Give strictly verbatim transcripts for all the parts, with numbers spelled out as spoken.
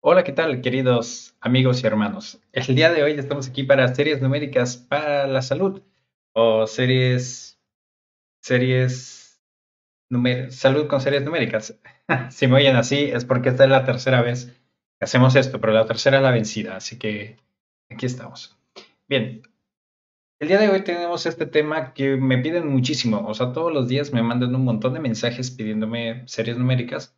Hola, ¿qué tal, queridos amigos y hermanos? El día de hoy estamos aquí para series numéricas para la salud o series, series, numer- salud con series numéricas. Si me oyen así es porque esta es la tercera vez que hacemos esto, pero la tercera es la vencida, así que aquí estamos. Bien, el día de hoy tenemos este tema que me piden muchísimo, o sea, todos los días me mandan un montón de mensajes pidiéndome series numéricas.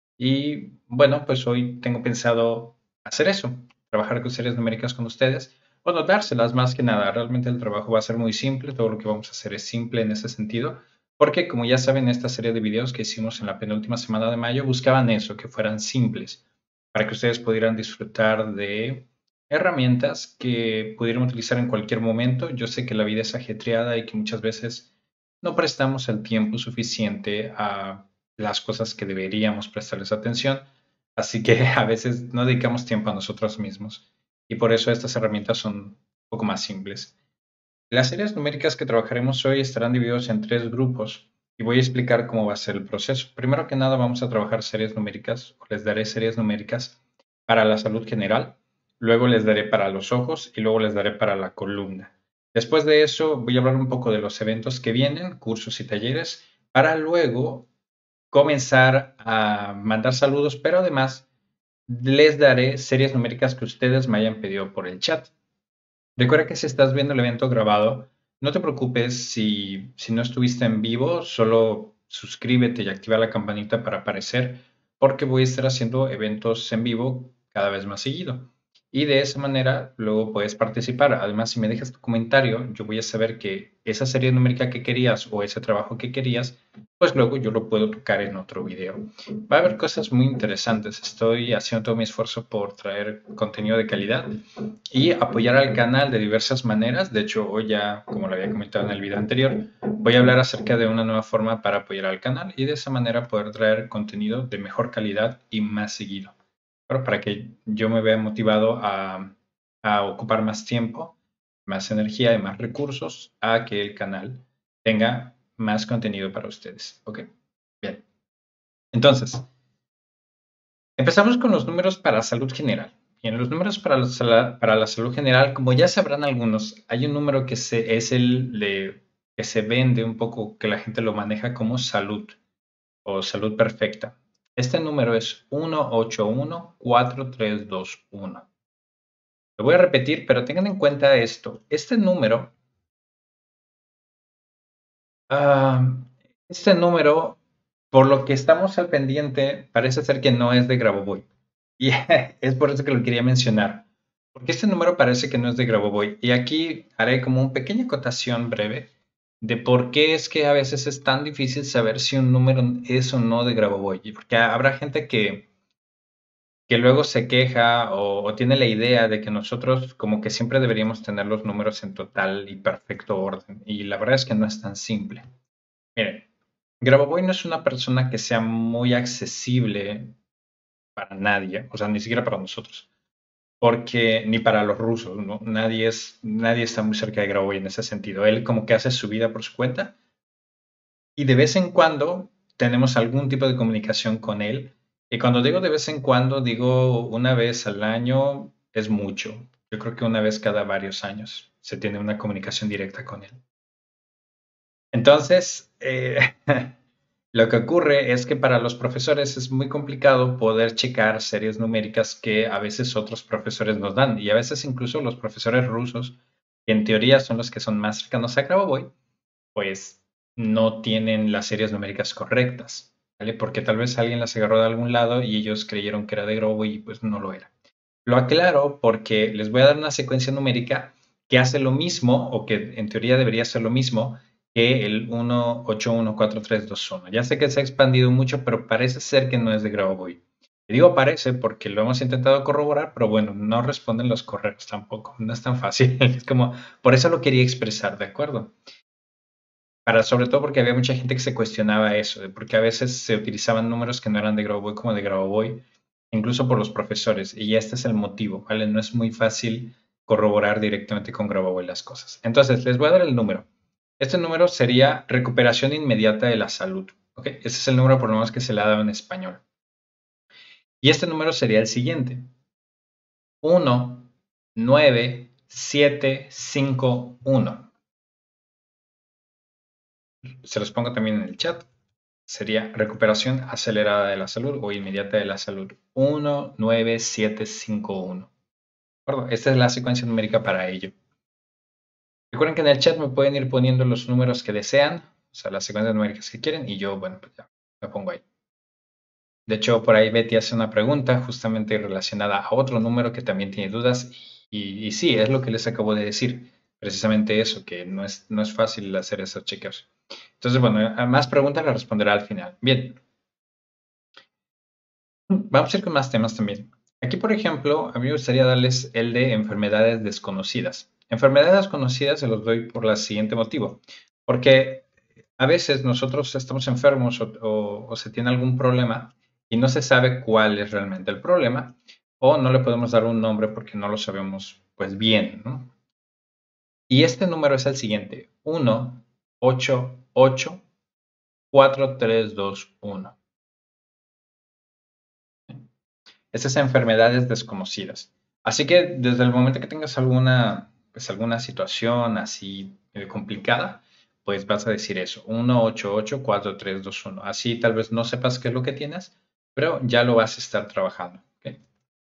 Y bueno, pues hoy tengo pensado hacer eso, trabajar con series numéricas con ustedes, bueno, dárselas más que nada. Realmente el trabajo va a ser muy simple, todo lo que vamos a hacer es simple en ese sentido, porque como ya saben, esta serie de videos que hicimos en la penúltima semana de mayo buscaban eso, que fueran simples, para que ustedes pudieran disfrutar de herramientas que pudieran utilizar en cualquier momento. Yo sé que la vida es ajetreada y que muchas veces no prestamos el tiempo suficiente a las cosas que deberíamos prestarles atención, así que a veces no dedicamos tiempo a nosotros mismos y por eso estas herramientas son un poco más simples. Las series numéricas que trabajaremos hoy estarán divididos en tres grupos y voy a explicar cómo va a ser el proceso. Primero que nada vamos a trabajar series numéricas, o les daré series numéricas para la salud general, luego les daré para los ojos y luego les daré para la columna. Después de eso voy a hablar un poco de los eventos que vienen, cursos y talleres, para luego comenzar a mandar saludos, pero además les daré series numéricas que ustedes me hayan pedido por el chat. Recuerda que si estás viendo el evento grabado, no te preocupes si, si no estuviste en vivo, solo suscríbete y activa la campanita para aparecer, porque voy a estar haciendo eventos en vivo cada vez más seguido. Y de esa manera luego puedes participar. Además, si me dejas tu comentario, yo voy a saber que esa serie numérica que querías o ese trabajo que querías, pues luego yo lo puedo tocar en otro video. Va a haber cosas muy interesantes. Estoy haciendo todo mi esfuerzo por traer contenido de calidad y apoyar al canal de diversas maneras. De hecho, hoy ya, como lo había comentado en el video anterior, voy a hablar acerca de una nueva forma para apoyar al canal y de esa manera poder traer contenido de mejor calidad y más seguido. Pero para que yo me vea motivado a, a ocupar más tiempo, más energía y más recursos a que el canal tenga más contenido para ustedes. Ok, bien. Entonces, empezamos con los números para salud general. Y en los números para la, para la salud general, como ya sabrán algunos, hay un número que se, es el de, que se vende un poco, que la gente lo maneja como salud o salud perfecta. Este número es uno ocho uno cuatro tres dos uno. Lo voy a repetir, pero tengan en cuenta esto. Este número, ah, este número, por lo que estamos al pendiente, parece ser que no es de Grabovoi. Y es por eso que lo quería mencionar. Porque este número parece que no es de Grabovoi. Y aquí haré como una pequeña acotación breve de por qué es que a veces es tan difícil saber si un número es o no de Grabovoi. Y porque habrá gente que, que luego se queja o, o tiene la idea de que nosotros como que siempre deberíamos tener los números en total y perfecto orden. Y la verdad es que no es tan simple. Miren, Grabovoi no es una persona que sea muy accesible para nadie, o sea, ni siquiera para nosotros, porque ni para los rusos, ¿no? Nadie es, nadie está muy cerca de Grabovoi en ese sentido. Él como que hace su vida por su cuenta y de vez en cuando tenemos algún tipo de comunicación con él. Y cuando digo de vez en cuando, digo una vez al año es mucho. Yo creo que una vez cada varios años se tiene una comunicación directa con él. Entonces, eh, lo que ocurre es que para los profesores es muy complicado poder checar series numéricas que a veces otros profesores nos dan y a veces incluso los profesores rusos, que en teoría son los que son más cercanos a Grabovoi, pues no tienen las series numéricas correctas, ¿vale? Porque tal vez alguien las agarró de algún lado y ellos creyeron que era de Grabovoi y pues no lo era. Lo aclaro porque les voy a dar una secuencia numérica que hace lo mismo, o que en teoría debería ser lo mismo, que el uno ocho uno cuatro tres dos uno. Ya sé que se ha expandido mucho, pero parece ser que no es de Grabovoi. Y digo parece porque lo hemos intentado corroborar, pero bueno, no responden los correos tampoco. No es tan fácil. Es como, por eso lo quería expresar, ¿de acuerdo? Para, sobre todo porque había mucha gente que se cuestionaba eso, de porque a veces se utilizaban números que no eran de Grabovoi como de Grabovoi, incluso por los profesores, y este es el motivo, ¿vale? No es muy fácil corroborar directamente con Grabovoi las cosas. Entonces, les voy a dar el número. Este número sería recuperación inmediata de la salud, ¿ok? Ese es el número por lo menos que se le ha dado en español. Y este número sería el siguiente. uno nueve siete cinco uno. Se los pongo también en el chat. Sería recuperación acelerada de la salud o inmediata de la salud. uno nueve siete cinco uno. Esta es la secuencia numérica para ello. Recuerden que en el chat me pueden ir poniendo los números que desean, o sea, las secuencias numéricas que quieren, y yo, bueno, pues ya me pongo ahí. De hecho, por ahí Betty hace una pregunta justamente relacionada a otro número que también tiene dudas, y, y sí, es lo que les acabo de decir, precisamente eso, que no es, no es fácil hacer esos chequeos. Entonces, bueno, a más preguntas las responderá al final. Bien. Vamos a ir con más temas también. Aquí, por ejemplo, a mí me gustaría darles el de enfermedades desconocidas. Enfermedades desconocidas se los doy por el siguiente motivo. Porque a veces nosotros estamos enfermos o, o, o se tiene algún problema y no se sabe cuál es realmente el problema o no le podemos dar un nombre porque no lo sabemos pues bien, ¿no? Y este número es el siguiente: uno ocho ocho cuatro tres dos uno. Esas enfermedades desconocidas. Así que desde el momento que tengas alguna, pues alguna situación así eh, complicada, pues vas a decir eso: uno ocho ocho cuatro tres dos uno. Así tal vez no sepas qué es lo que tienes, pero ya lo vas a estar trabajando, ¿ok?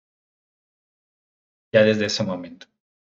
Ya desde ese momento.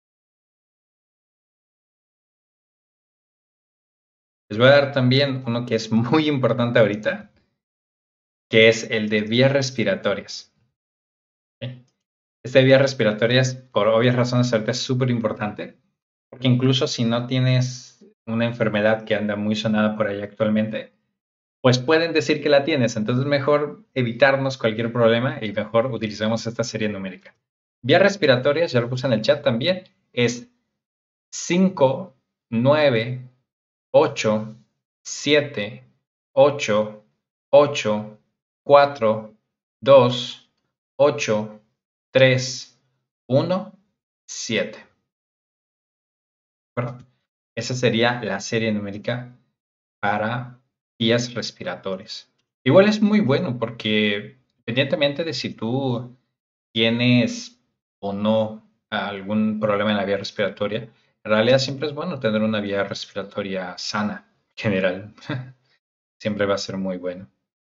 Les voy a dar también uno que es muy importante ahorita, que es el de vías respiratorias. ¿Ok? Este de vías respiratorias, por obvias razones, ahorita es súper importante, porque incluso si no tienes una enfermedad que anda muy sonada por ahí actualmente, pues pueden decir que la tienes. Entonces mejor evitarnos cualquier problema y mejor utilizamos esta serie numérica. Vías respiratorias, ya lo puse en el chat también, es cinco nueve ocho siete ocho ocho cuatro dos ocho tres uno siete. Bueno, esa sería la serie numérica para vías respiratorias. Igual es muy bueno porque independientemente de si tú tienes o no algún problema en la vía respiratoria, en realidad siempre es bueno tener una vía respiratoria sana, en general. Siempre va a ser muy bueno.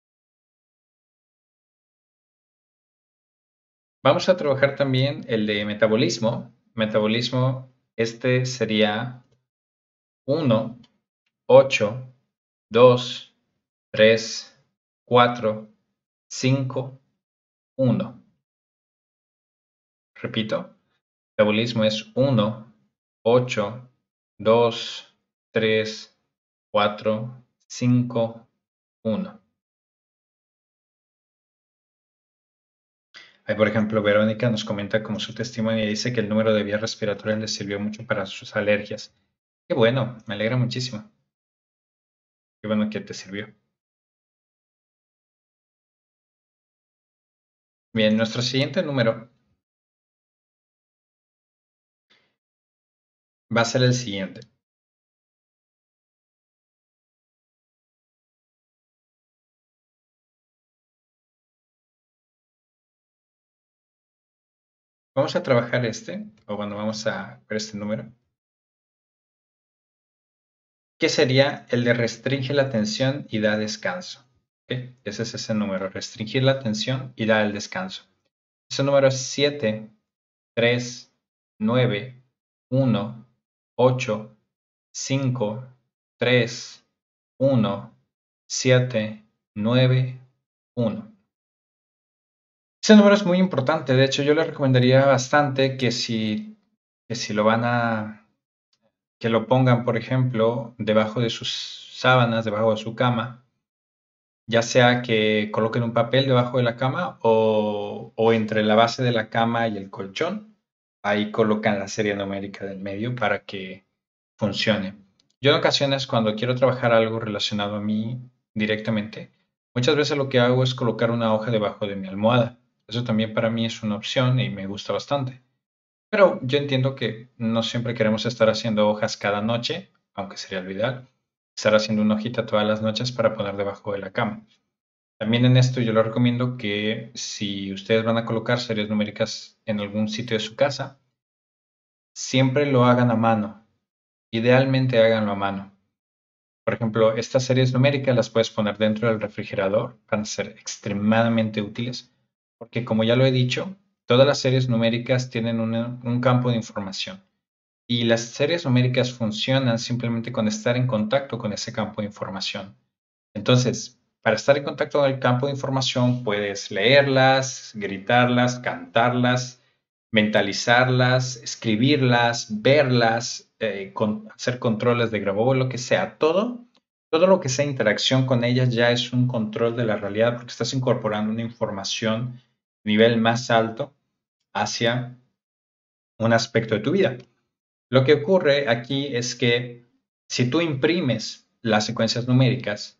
Vamos a trabajar también el de metabolismo. Metabolismo, este sería uno ocho dos tres cuatro cinco uno. Repito, metabolismo es uno ocho dos tres cuatro cinco uno. Ahí, por ejemplo, Verónica nos comenta como su testimonio y dice que el número de vías respiratorias le sirvió mucho para sus alergias. Qué bueno, me alegra muchísimo. Qué bueno que te sirvió. Bien, nuestro siguiente número va a ser el siguiente. Vamos a trabajar este, o bueno, vamos a ver este número, que sería el de restringe la atención y da descanso. ¿Okay? Ese es ese número, restringir la atención y dar el descanso. Ese número es siete tres nueve uno ocho cinco tres uno siete nueve uno. Ese número es muy importante. De hecho, yo le recomendaría bastante que si, que si lo van a, que lo pongan, por ejemplo, debajo de sus sábanas, debajo de su cama, ya sea que coloquen un papel debajo de la cama o, o entre la base de la cama y el colchón. Ahí colocan la serie numérica del medio para que funcione. Yo en ocasiones cuando quiero trabajar algo relacionado a mí directamente, muchas veces lo que hago es colocar una hoja debajo de mi almohada. Eso también para mí es una opción y me gusta bastante. Pero yo entiendo que no siempre queremos estar haciendo hojas cada noche, aunque sería lo ideal, estar haciendo una hojita todas las noches para poner debajo de la cama. También en esto yo les recomiendo que si ustedes van a colocar series numéricas en algún sitio de su casa, siempre lo hagan a mano. Idealmente háganlo a mano. Por ejemplo, estas series numéricas las puedes poner dentro del refrigerador, van a ser extremadamente útiles, porque como ya lo he dicho, todas las series numéricas tienen una- un campo de información y las series numéricas funcionan simplemente con estar en contacto con ese campo de información. Entonces, para estar en contacto con el campo de información, puedes leerlas, gritarlas, cantarlas, mentalizarlas, escribirlas, verlas, eh, con- hacer controles de grabado, lo que sea. Todo, todo lo que sea interacción con ellas ya es un control de la realidad porque estás incorporando una información a nivel más alto hacia un aspecto de tu vida. Lo que ocurre aquí es que si tú imprimes las secuencias numéricas,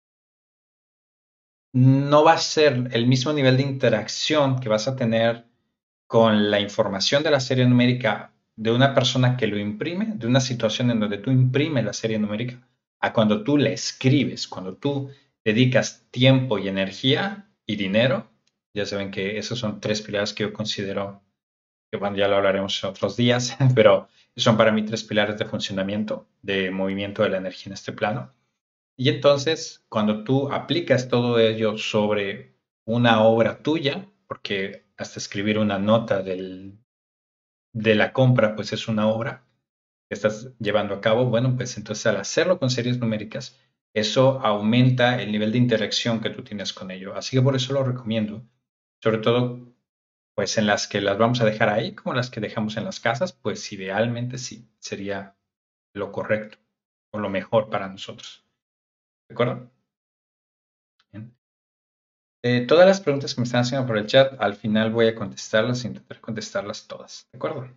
no va a ser el mismo nivel de interacción que vas a tener con la información de la serie numérica de una persona que lo imprime, de una situación en donde tú imprimes la serie numérica, a cuando tú la escribes, cuando tú dedicas tiempo y energía y dinero. Ya saben que esos son tres pilares que yo considero, que bueno, ya lo hablaremos en otros días, pero son para mí tres pilares de funcionamiento, de movimiento de la energía en este plano. Y entonces, cuando tú aplicas todo ello sobre una obra tuya, porque hasta escribir una nota del, de la compra, pues es una obra que estás llevando a cabo, bueno, pues entonces al hacerlo con series numéricas, eso aumenta el nivel de interacción que tú tienes con ello. Así que por eso lo recomiendo, sobre todo, pues en las que las vamos a dejar ahí, como las que dejamos en las casas, pues idealmente sí, sería lo correcto o lo mejor para nosotros. ¿De acuerdo? Bien. Eh, todas las preguntas que me están haciendo por el chat, al final voy a contestarlas, intentar contestarlas todas. ¿De acuerdo?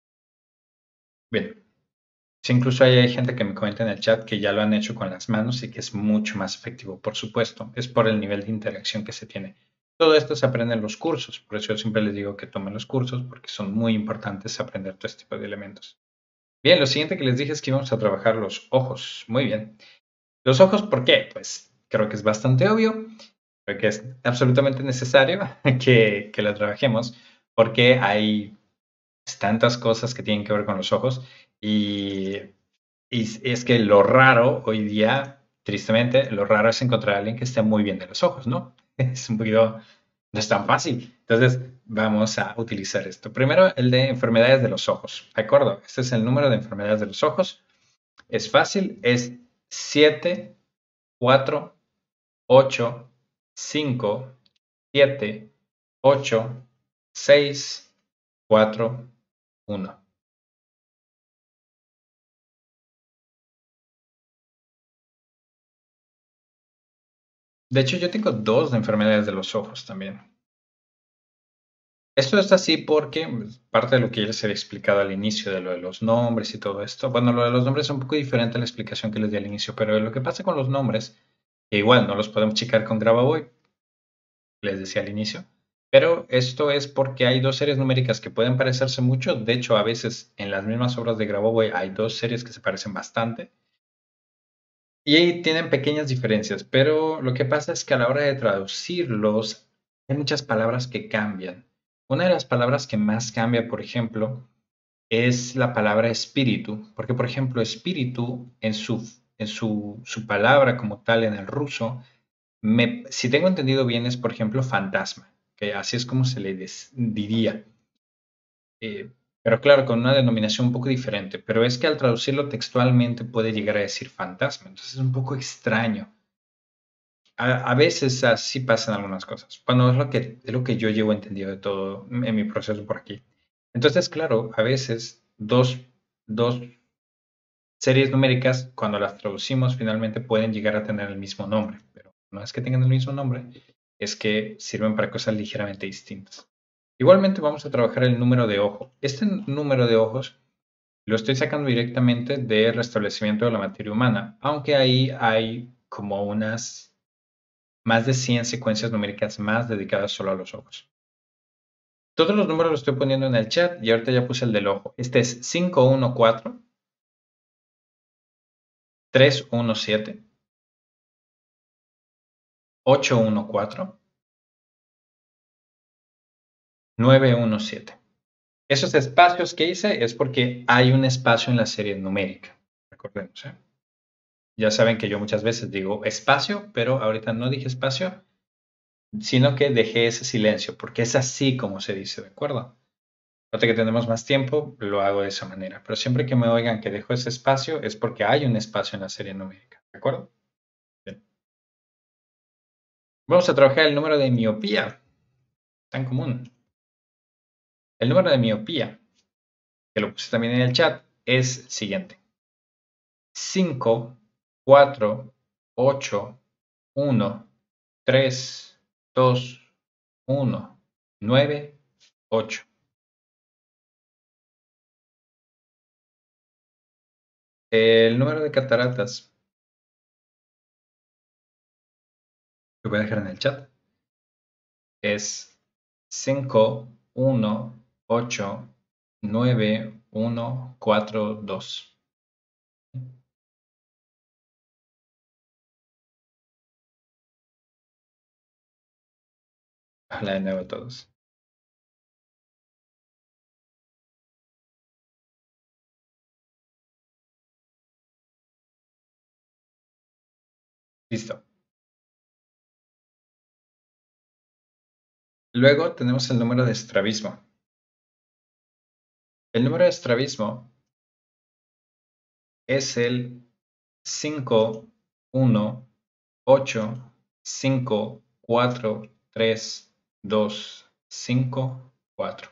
Bien. Sí, incluso hay, hay gente que me comenta en el chat que ya lo han hecho con las manos y que es mucho más efectivo. Por supuesto, es por el nivel de interacción que se tiene. Todo esto se aprende en los cursos, por eso yo siempre les digo que tomen los cursos porque son muy importantes aprender todo este tipo de elementos. Bien, lo siguiente que les dije es que íbamos a trabajar los ojos. Muy bien. Los ojos, ¿por qué? Pues creo que es bastante obvio. Creo que es absolutamente necesario que, que la trabajemos porque hay tantas cosas que tienen que ver con los ojos y, y es que lo raro hoy día, tristemente, lo raro es encontrar a alguien que esté muy bien de los ojos, ¿no? Es un poquito, no es tan fácil. Entonces, vamos a utilizar esto. Primero, el de enfermedades de los ojos. ¿De acuerdo? Este es el número de enfermedades de los ojos. Es fácil, es siete, cuatro, ocho, cinco, siete, ocho, seis, cuatro, uno. De hecho, yo tengo dos de enfermedades de los ojos también. Esto es así porque pues, parte de lo que ya les había explicado al inicio de lo de los nombres y todo esto. Bueno, lo de los nombres es un poco diferente a la explicación que les di al inicio, pero lo que pasa con los nombres, que igual no los podemos checar con Grabavoy, les decía al inicio, pero esto es porque hay dos series numéricas que pueden parecerse mucho. De hecho, a veces en las mismas obras de Grabovoi hay dos series que se parecen bastante y ahí tienen pequeñas diferencias, pero lo que pasa es que a la hora de traducirlos hay muchas palabras que cambian. Una de las palabras que más cambia, por ejemplo, es la palabra espíritu, porque por ejemplo, espíritu en su, en su, su palabra como tal en el ruso, me, si tengo entendido bien, es, por ejemplo, fantasma, que así es como se le des- diría. Eh, pero claro, con una denominación un poco diferente. Pero es que al traducirlo textualmente puede llegar a decir fantasma. Entonces es un poco extraño. A, a veces así pasan algunas cosas. Bueno, es lo que, es lo que yo llevo entendido de todo en mi proceso por aquí. Entonces, claro, a veces dos, dos series numéricas, cuando las traducimos, finalmente pueden llegar a tener el mismo nombre, pero no es que tengan el mismo nombre, es que sirven para cosas ligeramente distintas. Igualmente vamos a trabajar el número de ojo. Este número de ojos lo estoy sacando directamente de restablecimiento de la materia humana, aunque ahí hay como unas más de cien secuencias numéricas más dedicadas solo a los ojos. Todos los números los estoy poniendo en el chat y ahorita ya puse el del ojo. Este es cinco uno cuatro, tres uno siete, ocho uno cuatro, nueve uno siete. Esos espacios que hice es porque hay un espacio en la serie numérica. Recordemos, ¿eh? Ya saben que yo muchas veces digo espacio, pero ahorita no dije espacio, sino que dejé ese silencio, porque es así como se dice, ¿de acuerdo? Ahorita que tenemos más tiempo, lo hago de esa manera. Pero siempre que me oigan que dejo ese espacio, es porque hay un espacio en la serie numérica, ¿de acuerdo? Bien. Vamos a trabajar el número de miopía, tan común. El número de miopía, que lo puse también en el chat, es el siguiente. cinco, cuatro, ocho, uno, tres, dos, uno, nueve, ocho. El número de cataratas, lo voy a dejar en el chat, es cinco, uno, ocho, nueve, uno, cuatro, dos. La de nuevo a todos. Listo. Luego tenemos el número de estrabismo. El número de estrabismo es el cinco, uno, ocho, cinco, cuatro, tres, dos, cinco, cuatro.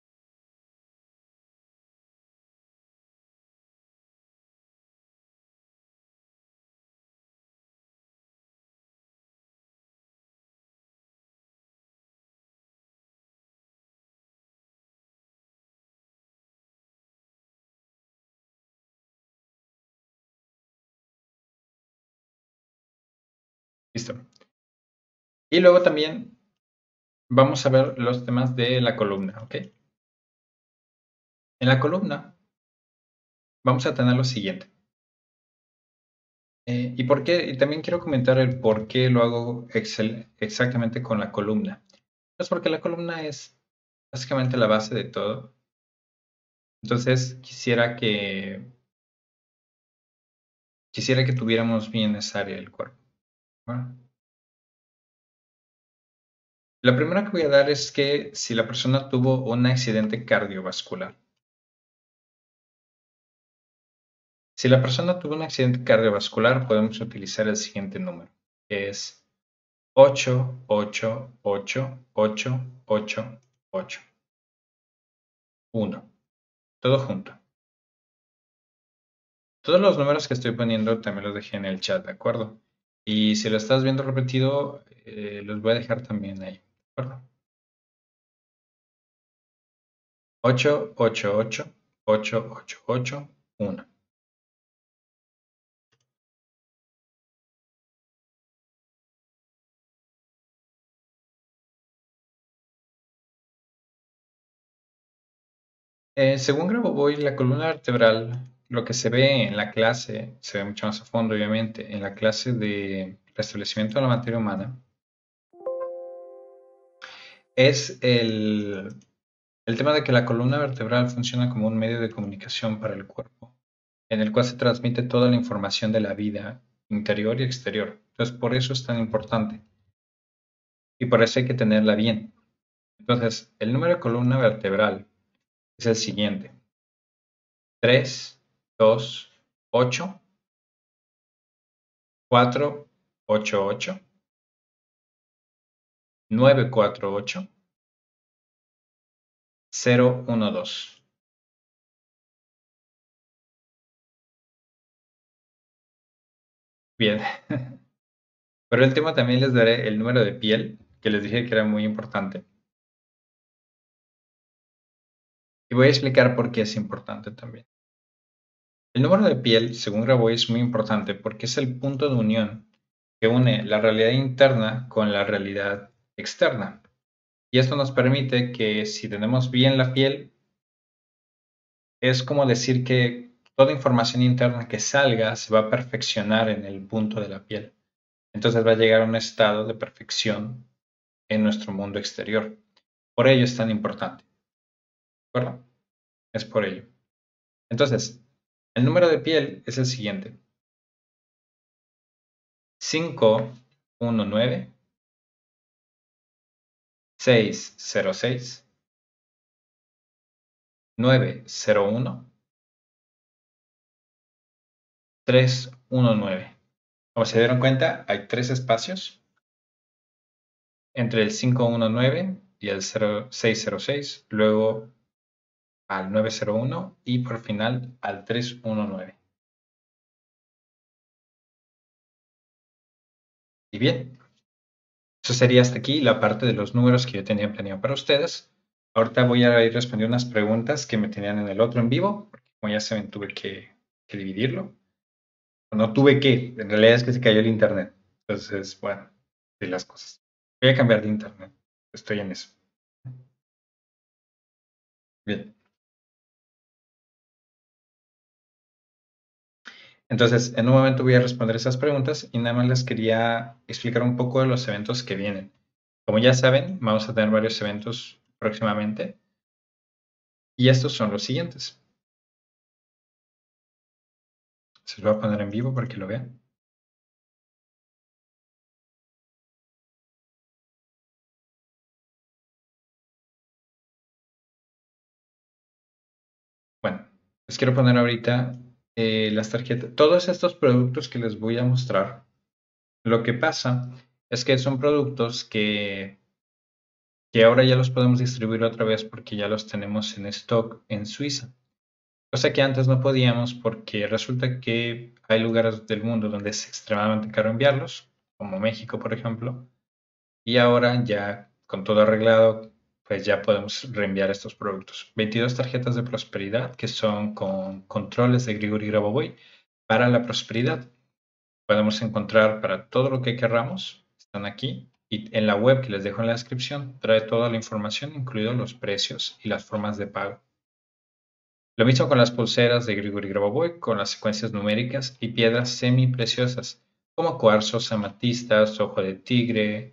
Listo. Y luego también vamos a ver los temas de la columna, ¿ok? En la columna vamos a tener lo siguiente. Eh, ¿y por qué? Y también quiero comentar el por qué lo hago excel- exactamente con la columna. Pues porque la columna es básicamente la base de todo. Entonces quisiera que quisiera que tuviéramos bien esa área del cuerpo. Bueno, la primera que voy a dar es que si la persona tuvo un accidente cardiovascular. Si la persona tuvo un accidente cardiovascular, podemos utilizar el siguiente número, que es ocho, ocho, ocho, ocho, ocho, ocho, uno. Todo junto. Todos los números que estoy poniendo también los dejé en el chat, ¿de acuerdo? Y si lo estás viendo repetido, eh, los voy a dejar también ahí, ¿de acuerdo? ocho, ocho, ocho, ocho, ocho, ocho, uno. Eh, según Grabovoi, la columna vertebral, lo que se ve en la clase, se ve mucho más a fondo, obviamente, en la clase de restablecimiento de la materia humana, es el, el tema de que la columna vertebral funciona como un medio de comunicación para el cuerpo, en el cual se transmite toda la información de la vida interior y exterior. Entonces, por eso es tan importante y por eso hay que tenerla bien. Entonces, el número de columna vertebral es el siguiente: tres, dos, ocho, cuatro, ocho, ocho, nueve, cuatro, ocho, cero, uno, dos. Bien. Por el tema también les daré el número de piel, que les dije que era muy importante. Y voy a explicar por qué es importante también. El número de piel, según Grabois, es muy importante porque es el punto de unión que une la realidad interna con la realidad externa. Y esto nos permite que si tenemos bien la piel, es como decir que toda información interna que salga se va a perfeccionar en el punto de la piel. entonces va a llegar a un estado de perfección en nuestro mundo exterior. Por ello es tan importante, ¿de acuerdo? Es por ello. Entonces, el número de piel es el siguiente. cinco uno nueve, seis cero seis, nueve cero uno, tres uno nueve. Como se dieron cuenta, hay tres espacios entre el cinco uno nueve y el seis cero seis, luego al nueve cero uno y por final al tres uno nueve. Y bien, eso sería hasta aquí la parte de los números que yo tenía planeado para ustedes. Ahorita voy a ir respondiendo unas preguntas que me tenían en el otro en vivo, porque como ya saben, tuve que, que dividirlo. No tuve que, en realidad es que se cayó el internet. Entonces, bueno, de las cosas. Voy a cambiar de internet. Estoy en eso. Bien. Entonces, en un momento voy a responder esas preguntas y nada más les quería explicar un poco de los eventos que vienen. Como ya saben, vamos a tener varios eventos próximamente y estos son los siguientes. Se los voy a poner en vivo para que lo vean. Bueno, les quiero poner ahorita eh, las tarjetas, todos estos productos que les voy a mostrar. Lo que pasa es que son productos que, que ahora ya los podemos distribuir otra vez porque ya los tenemos en stock en Suiza. Cosa que antes no podíamos porque resulta que hay lugares del mundo donde es extremadamente caro enviarlos, como México, por ejemplo, y ahora ya con todo arreglado, pues ya podemos reenviar estos productos. veintidós tarjetas de prosperidad que son con controles de Grigori Grabovoi para la prosperidad. Podemos encontrar para todo lo que querramos, están aquí, y en la web que les dejo en la descripción trae toda la información, incluidos los precios y las formas de pago. Lo mismo con las pulseras de Grigori Grabovoi, con las secuencias numéricas y piedras semi-preciosas, como cuarzos, amatistas, ojo de tigre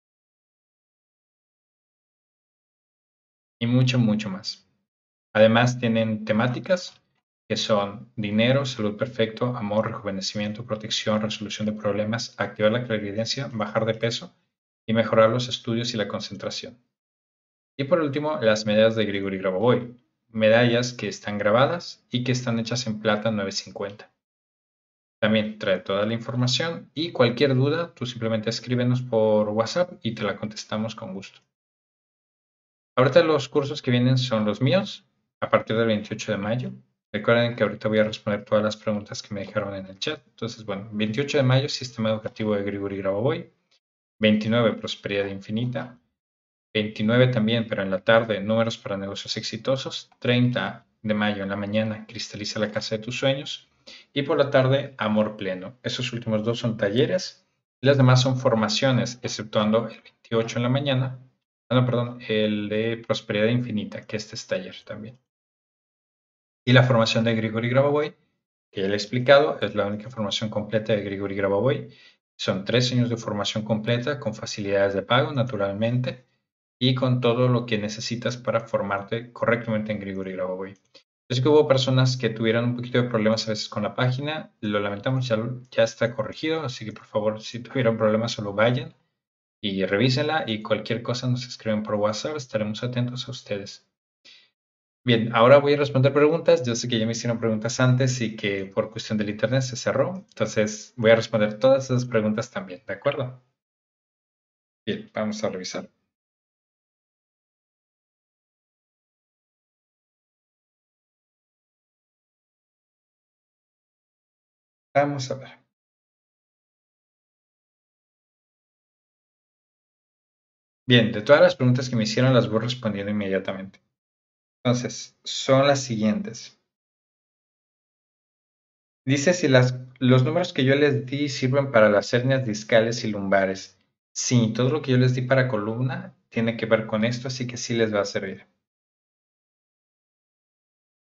y mucho, mucho más. Además tienen temáticas que son dinero, salud perfecto, amor, rejuvenecimiento, protección, resolución de problemas, activar la clarividencia, bajar de peso y mejorar los estudios y la concentración. Y por último, las medallas de Grigori Grabovoi, medallas que están grabadas y que están hechas en plata nueve cincuenta. También trae toda la información y cualquier duda, tú simplemente escríbenos por WhatsApp y te la contestamos con gusto. Ahorita los cursos que vienen son los míos a partir del veintiocho de mayo. Recuerden que ahorita voy a responder todas las preguntas que me dejaron en el chat. Entonces, bueno, veintiocho de mayo, Sistema Educativo de Grigori Grabovoi. veintinueve, Prosperidad Infinita. veintinueve también, pero en la tarde, Números para Negocios Exitosos. treinta de mayo en la mañana, Cristaliza la Casa de tus Sueños. Y por la tarde, Amor Pleno. Esos últimos dos son talleres. Y las demás son formaciones, exceptuando el veintiocho en la mañana. Ah, no, perdón, el de Prosperidad Infinita, que este es taller también. Y la formación de Grigori Grabovoi, que ya le he explicado, es la única formación completa de Grigori Grabovoi. Son tres años de formación completa con facilidades de pago, naturalmente, y con todo lo que necesitas para formarte correctamente en Grigori Grabovoi. Es que hubo personas que tuvieron un poquito de problemas a veces con la página, lo lamentamos, ya, ya está corregido, así que por favor, si tuvieron problemas, solo vayan y revísenla y cualquier cosa nos escriben por WhatsApp, estaremos atentos a ustedes. Bien, ahora voy a responder preguntas. Yo sé que ya me hicieron preguntas antes y que por cuestión del internet se cerró, entonces voy a responder todas esas preguntas también, ¿de acuerdo? Bien, vamos a revisar. Vamos a ver. Bien, de todas las preguntas que me hicieron las voy respondiendo inmediatamente. Entonces, son las siguientes. Dice si las, los números que yo les di sirven para las hernias discales y lumbares. Sí, todo lo que yo les di para columna tiene que ver con esto, así que sí les va a servir.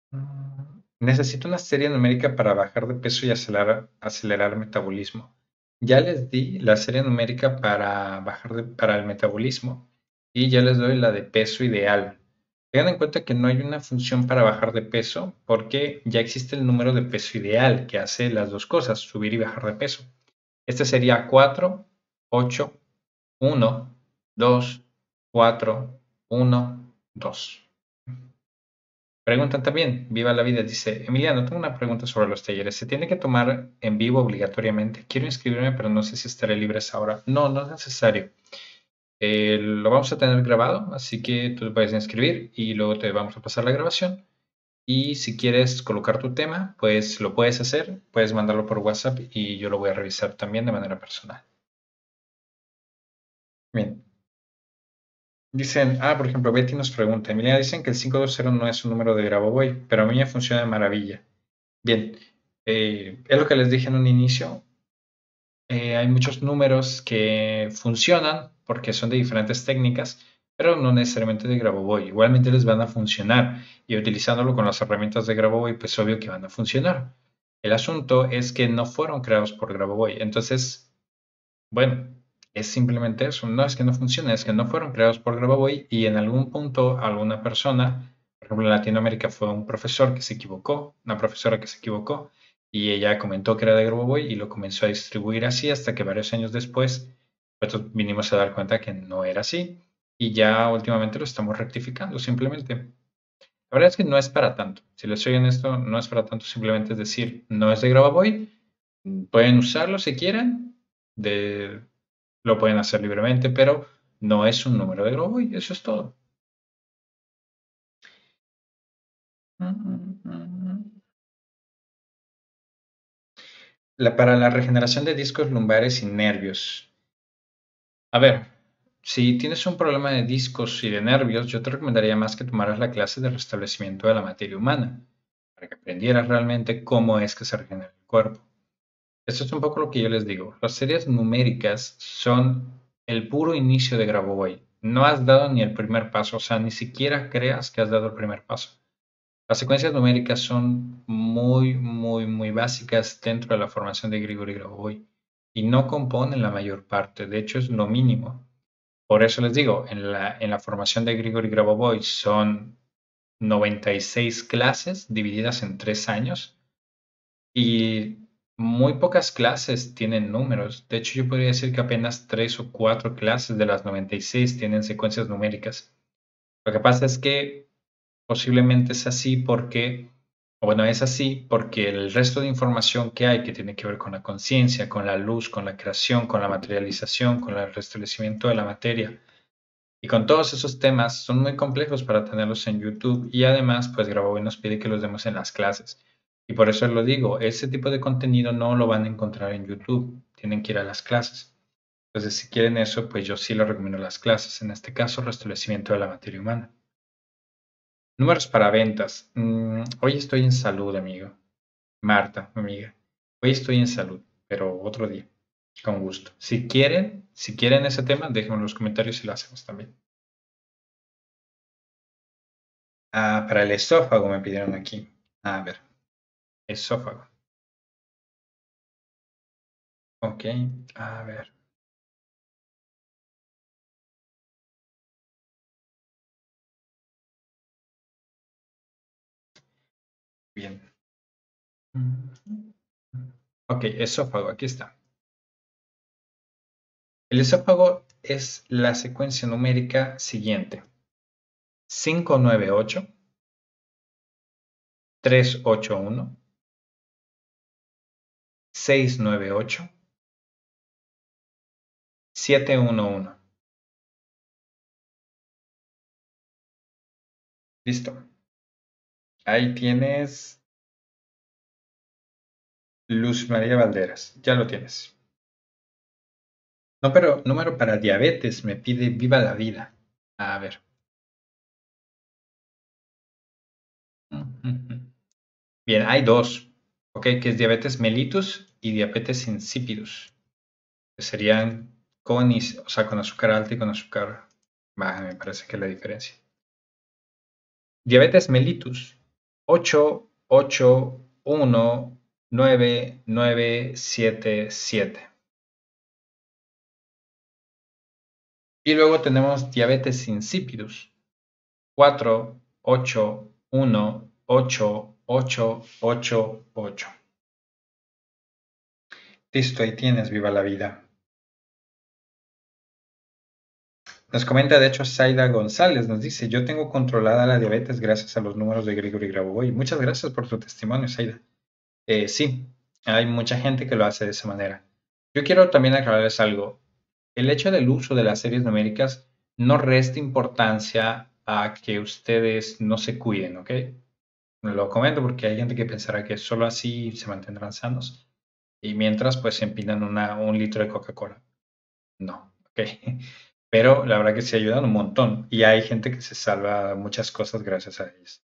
Mm, Necesito una serie numérica para bajar de peso y acelerar, acelerar el metabolismo. Ya les di la serie numérica para bajar de- para el metabolismo y ya les doy la de peso ideal. Tengan en cuenta que no hay una función para bajar de peso porque ya existe el número de peso ideal que hace las dos cosas, subir y bajar de peso. Este sería cuatro, ocho, uno, dos, cuatro, uno, dos. Preguntan también, Viva la Vida, dice, Emiliano, tengo una pregunta sobre los talleres. ¿Se tiene que tomar en vivo obligatoriamente? Quiero inscribirme, pero no sé si estaré libre esa hora. No, no es necesario. Eh, lo vamos a tener grabado, así que tú te puedes inscribir y luego te vamos a pasar la grabación. Y si quieres colocar tu tema, pues lo puedes hacer, puedes mandarlo por WhatsApp y yo lo voy a revisar también de manera personal. Bien. Dicen, ah, por ejemplo, Betty nos pregunta, Emilia, dicen que el quinientos veinte no es un número de Grabovoi, pero a mí me funciona de maravilla. Bien, eh, es lo que les dije en un inicio. Eh, hay muchos números que funcionan porque son de diferentes técnicas, pero no necesariamente de Grabovoi. Igualmente les van a funcionar y utilizándolo con las herramientas de Grabovoi, pues obvio que van a funcionar. El asunto es que no fueron creados por Grabovoi. Entonces, bueno, es simplemente eso. No es que no funcione, es que no fueron creados por Grabovoi y en algún punto alguna persona, por ejemplo en Latinoamérica fue un profesor que se equivocó, una profesora que se equivocó y ella comentó que era de Grabovoi y lo comenzó a distribuir así hasta que varios años después nosotros vinimos a dar cuenta que no era así y ya últimamente lo estamos rectificando simplemente. La verdad es que no es para tanto. Si les soy honesto, no es para tanto. Simplemente es decir, no es de Grabovoi. Pueden usarlo si quieren. De, lo pueden hacer libremente, pero no es un número de Grabovoi. Eso es todo. La, para la regeneración de discos lumbares y nervios. A ver, si tienes un problema de discos y de nervios, yo te recomendaría más que tomaras la clase de restablecimiento de la materia humana, para que aprendieras realmente cómo es que se regenera el cuerpo. Esto es un poco lo que yo les digo. Las series numéricas son el puro inicio de Grabovoi. No has dado ni el primer paso, o sea, ni siquiera creas que has dado el primer paso. Las secuencias numéricas son muy, muy, muy básicas dentro de la formación de Grigori Grabovoi y no componen la mayor parte, de hecho es lo mínimo. Por eso les digo, en la, en la formación de Grigori Grabovoi son noventa y seis clases divididas en tres años y muy pocas clases tienen números. De hecho, yo podría decir que apenas tres o cuatro clases de las noventa y seis tienen secuencias numéricas. Lo que pasa es que posiblemente es así porque, o bueno, es así porque el resto de información que hay que tiene que ver con la conciencia, con la luz, con la creación, con la materialización, con el restablecimiento de la materia y con todos esos temas son muy complejos para tenerlos en YouTube y además pues Grabovoi nos pide que los demos en las clases. Y por eso lo digo, ese tipo de contenido no lo van a encontrar en YouTube, tienen que ir a las clases. Entonces si quieren eso, pues yo sí les recomiendo las clases, en este caso restablecimiento de la materia humana. Números para ventas. Mm, hoy estoy en salud, amigo. Marta, amiga. Hoy estoy en salud, pero otro día, con gusto. Si quieren, si quieren ese tema, déjenme en los comentarios y lo hacemos también. Ah, para el esófago me pidieron aquí. A ver, esófago. Ok, a ver. Bien. Ok, esófago, aquí está. El esófago es la secuencia numérica siguiente. cinco nueve ocho, tres ocho uno, seis nueve ocho, siete uno uno. Listo. Ahí tienes Luz María Valderas. Ya lo tienes. No, pero número para diabetes me pide Viva la Vida. A ver. Bien, hay dos. Ok, que es diabetes mellitus y diabetes insipidus. Que serían con, o sea, con azúcar alta y con azúcar baja, me parece que es la diferencia. Diabetes mellitus, ocho ocho uno nueve nueve siete siete. Y luego tenemos diabetes insipidus. cuatro, ocho, uno, ocho, ocho, ocho, ocho. Listo, ahí tienes, viva la vida. Nos comenta, de hecho, Zaida González, nos dice, yo tengo controlada la diabetes gracias a los números de Gregory Grabovoi. Muchas gracias por tu testimonio, Zaida. Eh, sí, hay mucha gente que lo hace de esa manera. Yo quiero también aclararles algo. El hecho del uso de las series numéricas no resta importancia a que ustedes no se cuiden, ¿ok? Lo comento porque hay gente que pensará que solo así se mantendrán sanos y mientras pues se empinan una, un litro de Coca-Cola. No, ¿ok? Pero la verdad que sí ayudan un montón y hay gente que se salva muchas cosas gracias a ellas.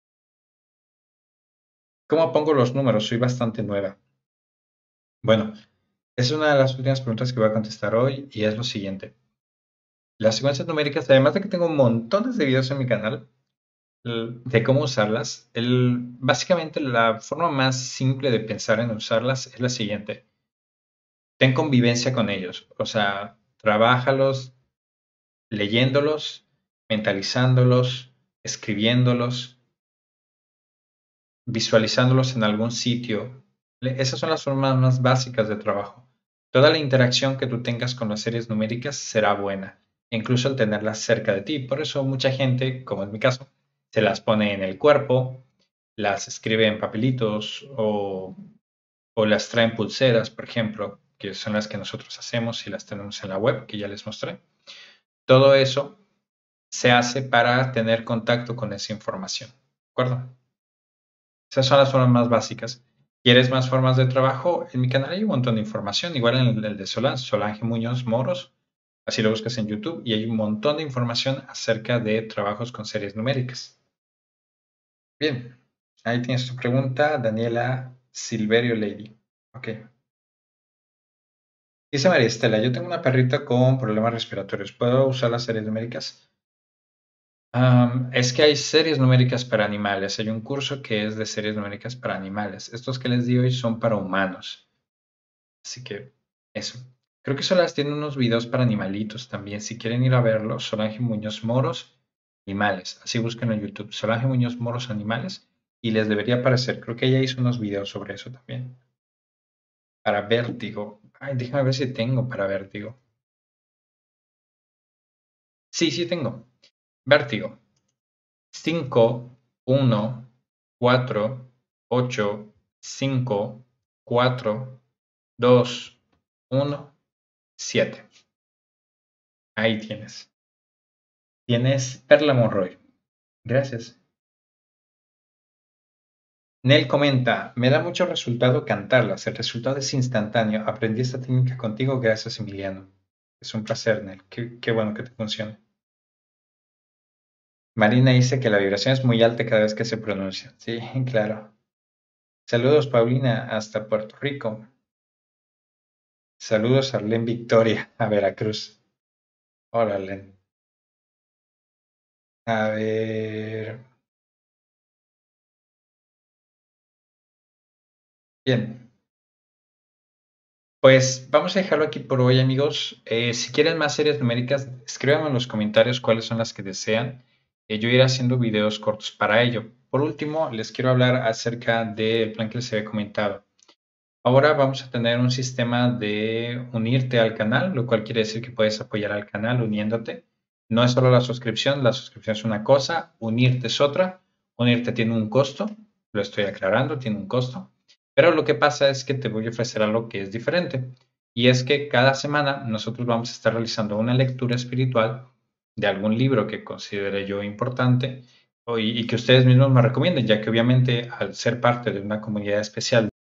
¿Cómo pongo los números? Soy bastante nueva. Bueno, es una de las últimas preguntas que voy a contestar hoy y es lo siguiente. Las secuencias numéricas, además de que tengo montones de videos en mi canal de cómo usarlas, el, básicamente la forma más simple de pensar en usarlas es la siguiente. Ten convivencia con ellos, o sea, trabájalos leyéndolos, mentalizándolos, escribiéndolos, visualizándolos en algún sitio. Esas son las formas más básicas de trabajo. Toda la interacción que tú tengas con las series numéricas será buena, incluso al tenerlas cerca de ti. Por eso mucha gente, como es mi caso, se las pone en el cuerpo, las escribe en papelitos o, o las trae en pulseras, por ejemplo, que son las que nosotros hacemos y las tenemos en la web, que ya les mostré. Todo eso se hace para tener contacto con esa información. ¿De acuerdo? Esas son las formas más básicas. ¿Quieres más formas de trabajo? En mi canal hay un montón de información, igual en el, el de Solange, Solange Muñoz Moros, así lo buscas en YouTube y hay un montón de información acerca de trabajos con series numéricas. Bien, ahí tienes tu pregunta, Daniela Silverio Lady. Ok. Dice María Estela, yo tengo una perrita con problemas respiratorios. ¿Puedo usar las series numéricas? Um, es que hay series numéricas para animales. Hay un curso que es de series numéricas para animales. Estos que les di hoy son para humanos. Así que eso. Creo que Solas tiene unos videos para animalitos también. Si quieren ir a verlos, Solange Muñoz Moros, animales. Así busquen en YouTube. Solange Muñoz Moros, animales. Y les debería aparecer. Creo que ella hizo unos videos sobre eso también. Para vértigo. Ay, déjame ver si tengo para vértigo. Sí, sí tengo. Vértigo. cinco, uno, cuatro, ocho, cinco, cuatro, dos, uno, siete. Ahí tienes. Tienes Perla Monroy. Gracias. Nel comenta, me da mucho resultado cantarlas. El resultado es instantáneo. Aprendí esta técnica contigo. Gracias, Emiliano. Es un placer, Nel. Qué, qué bueno que te funcione. Marina dice que la vibración es muy alta cada vez que se pronuncia. Sí, claro. Saludos, Paulina, hasta Puerto Rico. Saludos a Arlen Victoria, a Veracruz. Hola, Arlen. A ver. Bien. Pues vamos a dejarlo aquí por hoy, amigos. Eh, si quieren más series numéricas, escríbanme en los comentarios cuáles son las que desean. Eh, yo iré haciendo videos cortos para ello. Por último, les quiero hablar acerca del plan que les había comentado. Ahora vamos a tener un sistema de unirte al canal, lo cual quiere decir que puedes apoyar al canal uniéndote. No es solo la suscripción, la suscripción es una cosa, unirte es otra. Unirte tiene un costo, lo estoy aclarando, tiene un costo. Pero lo que pasa es que te voy a ofrecer algo que es diferente. Y es que cada semana nosotros vamos a estar realizando una lectura espiritual de algún libro que considere yo importante y, y que ustedes mismos me recomienden, ya que obviamente al ser parte de una comunidad especial